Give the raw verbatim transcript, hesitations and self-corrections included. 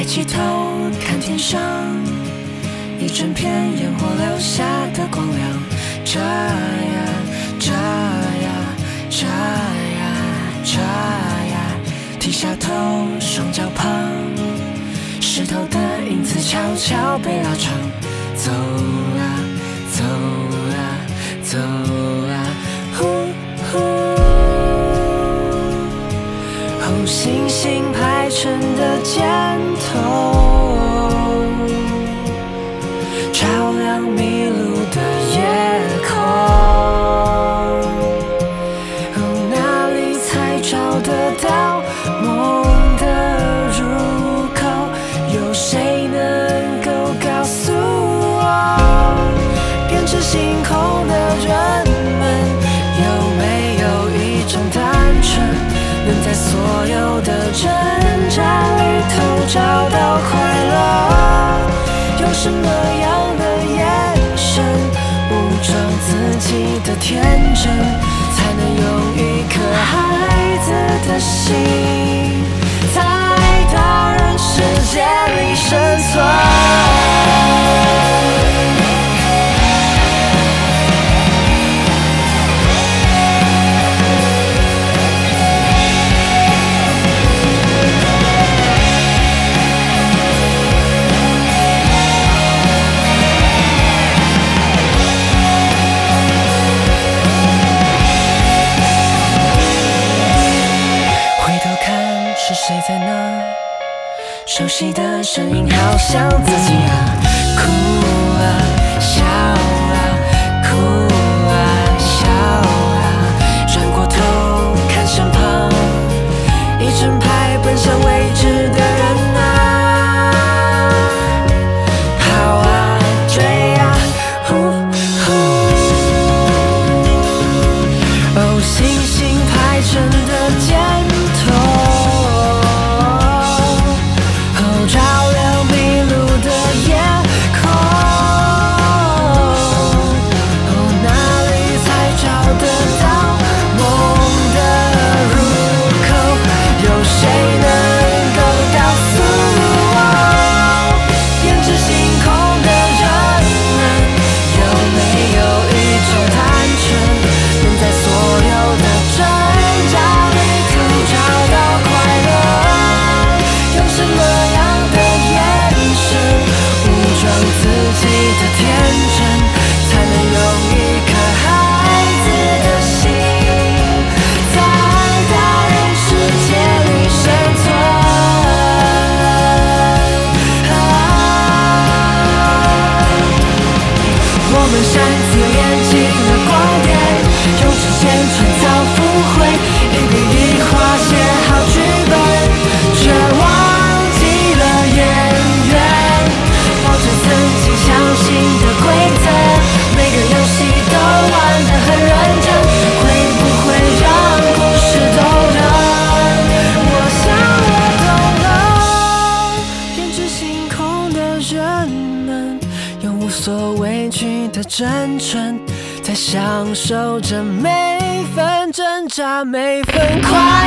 起头看天上，一整片烟火留下的光亮，眨呀眨呀眨呀眨呀，低下头双脚旁，石头的影子悄悄被拉长，走啊走啊走啊，呼呼，哦，星星排成的箭头，照亮迷路的夜空，哦，哪里才找得到梦的入口？有谁能够告诉我，编织星空的人们，有没有一种单纯，能在所有的挣扎里头找到快乐？有什么样的眼神，武装自己的天真，才能用一颗孩子的心，在大人世界里生存？是谁在那？熟悉的声音好像自己啊，哭啊笑啊，哭啊笑啊，转过头看身旁，一整排奔向未知的人啊，跑啊追啊，呼呼，哦，星星排成的箭头，我们擅自演进了光点，用时间创造附会，一笔一画写好剧本，却忘记了演员，抱着自己相信的规则，每个游戏都玩得很认真，会不会让故事动人？我想我懂了，编织星空的人们，用无所畏惧的真诚，在享受着每分挣扎，每分快乐。